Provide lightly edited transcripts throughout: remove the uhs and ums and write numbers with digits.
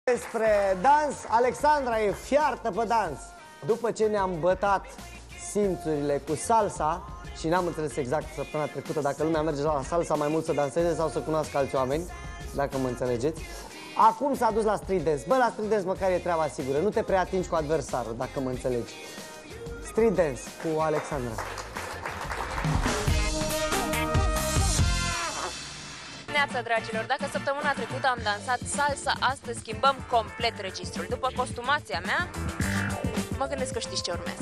Despre dans, Alexandra e fiartă pe dans. După ce ne-am bătat simțurile cu salsa și n-am înțeles exact săptămâna trecută dacă lumea merge la salsa mai mult să danseze sau să cunoască alți oameni, dacă mă înțelegeți. Acum s-a dus la street dance. Bă, la street dance măcar e treaba sigură. Nu te prea atingi cu adversarul, dacă mă înțelegi. Street dance cu Alexandra. Neața, dragilor, dacă săptămâna trecută am dansat salsa, astăzi schimbăm complet registrul. După costumația mea, mă gândesc că știți ce urmează.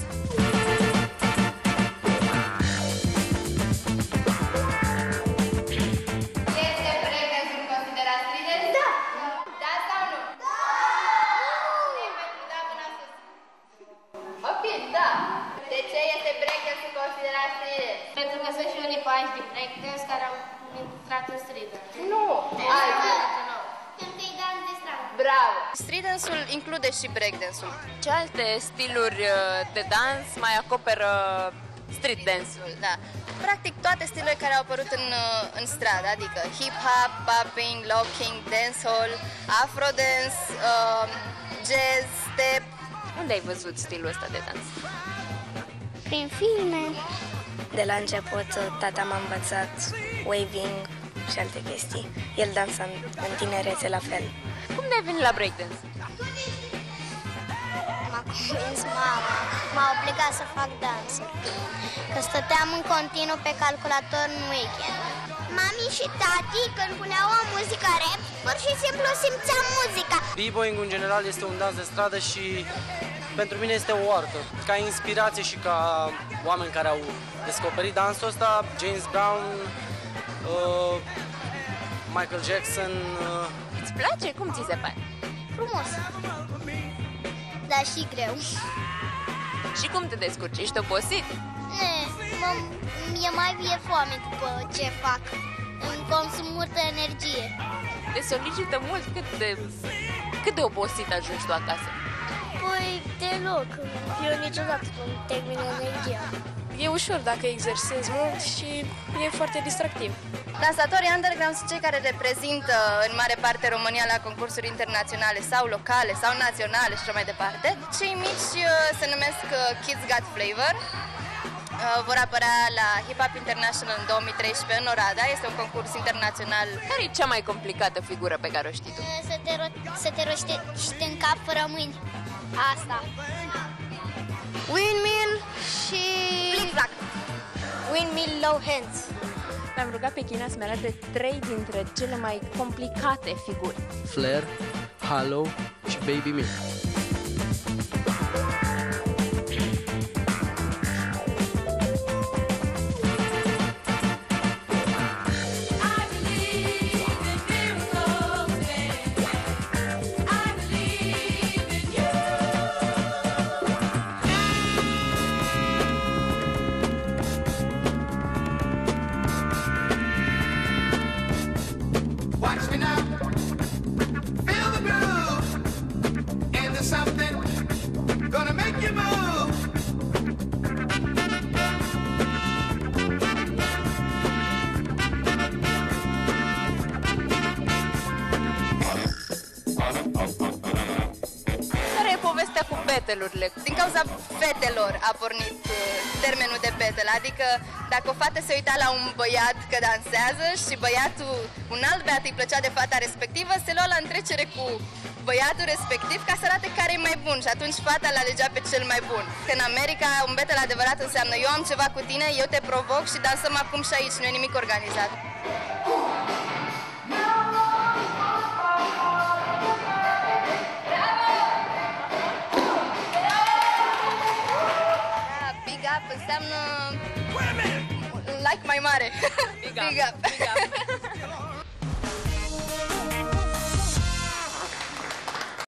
Este breakdance-ul considerat street dance? Da! Da sau nu? Da! Pentru da până sus. Ok, da. De ce este breakdance-ul considerat street dance? Pentru că sunt și unii pași din breakdance care au intrat în street dance. Nu! Pentru că e dans de stradă. Bravo! Street dance-ul include și breakdance-ul. Ce alte stiluri de dans mai acoperă street dance-ul? Da. Practic toate stilurile care au apărut în stradă, adică hip-hop, popping, locking, dancehall, afro-dance, jazz, step. Unde ai văzut stilul ăsta de dans? Prin filme. De la început, tata m-a învățat waving și alte chestii. El dansa în tinerețe la fel. Cum de-ai venit la breakdance? M-a convins mama, m-a obligat să fac dansuri, că stăteam în continuu pe calculator în weekend. Mami și tati, când puneau o muzică rap, pur și simplu simțeam muzica. B-boying în general este un dans de stradă și pentru mine este o artă. Ca inspirație și ca oameni care au descoperit dansul ăsta, James Brown, Michael Jackson. Îți place? Cum ți se pare? Frumos, dar și greu. Și cum te descurci? Ești obosit? E mai vie foame după ce fac. Îmi consum multă energie. Te solicită mult? Cât de obosit ajungi tu acasă? Păi, deloc. Eu niciodată nu termin energia. E ușor dacă exersezi mult și e foarte distractiv. Dansatorii underground sunt cei care reprezintă în mare parte România la concursuri internaționale sau locale sau naționale și așa mai departe. Cei mici se numesc Kids Got Flavor. Vor apărea la Hip Hop International în 2013 în Oradea. Este un concurs internațional. Care e cea mai complicată figură pe care o știi tu? Să te roștești în cap fără mâini. Asta. Windmill și Flip-flap. Windmill Low Hands. L-am rugat pe China să-mi arate 3 dintre cele mai complicate figuri. Flair, Hollow și Baby Me. Povestea cu betelurile. Din cauza fetelor a pornit termenul de betel, adică dacă o fată se uita la un băiat că dansează și un alt băiat îi plăcea de fata respectivă, se lua la întrecere cu băiatul respectiv ca să arate care e mai bun și atunci fata îl alegea pe cel mai bun. Că în America un betel adevărat înseamnă eu am ceva cu tine, eu te provoc și dansăm acum și aici, nu e nimic organizat. Big up înseamnă like mai mare. Big up. Big up.